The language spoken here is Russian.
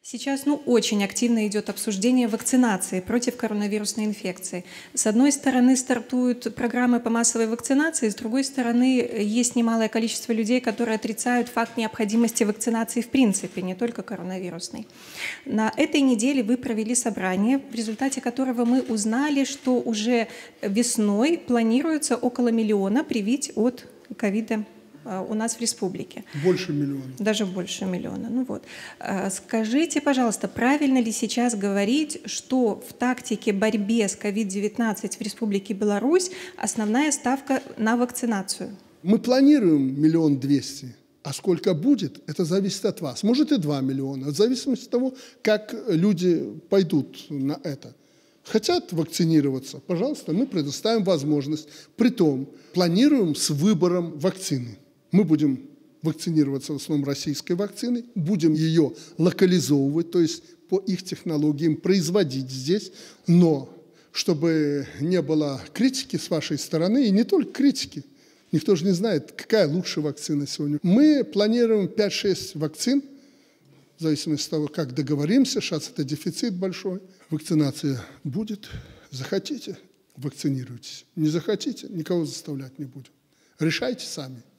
Сейчас очень активно идет обсуждение вакцинации против коронавирусной инфекции. С одной стороны, стартуют программы по массовой вакцинации, с другой стороны, есть немалое количество людей, которые отрицают факт необходимости вакцинации в принципе, не только коронавирусной. На этой неделе вы провели собрание, в результате которого мы узнали, что уже весной планируется около 1 миллиона привить от ковида у нас в республике. Больше миллиона. Даже больше миллиона. Скажите, пожалуйста, правильно ли сейчас говорить, что в тактике борьбы с COVID-19 в Республике Беларусь основная ставка на вакцинацию? Мы планируем 1 200 000, а сколько будет, это зависит от вас. Может и 2 миллиона, в зависимости от того, как люди пойдут на это. Хотят вакцинироваться, пожалуйста, мы предоставим возможность. Притом планируем с выбором вакцины. Мы будем вакцинироваться в основном российской вакциной, будем ее локализовывать, то есть по их технологиям производить здесь, но чтобы не было критики с вашей стороны, и не только критики, никто же не знает, какая лучшая вакцина сегодня. Мы планируем 5-6 вакцин, в зависимости от того, как договоримся, сейчас это дефицит большой. Вакцинация будет, захотите – вакцинируйтесь, не захотите – никого заставлять не будем. Решайте сами.